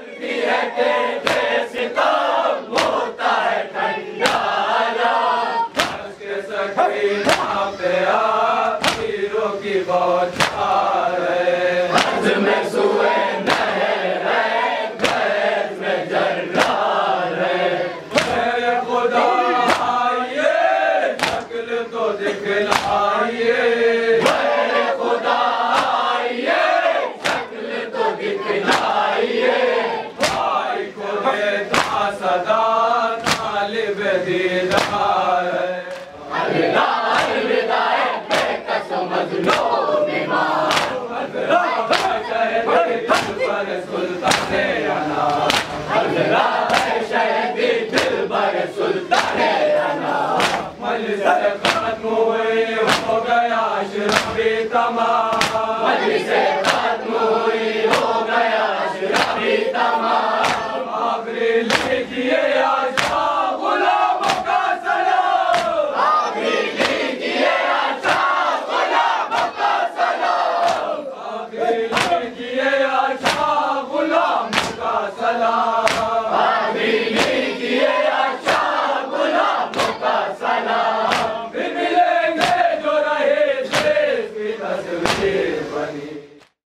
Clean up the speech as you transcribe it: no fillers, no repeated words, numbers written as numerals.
Hero की बौछार है, में सुए नहर है, गैर में जर्रार है। मेरे खुदा आइए, शक्ल तो दिखलाइए, मेरे खुदा आइए, शक्ल तो दिखलाइए। भाई को देता सदा तालिब दीदार है। हो गया अशरफ तमाम।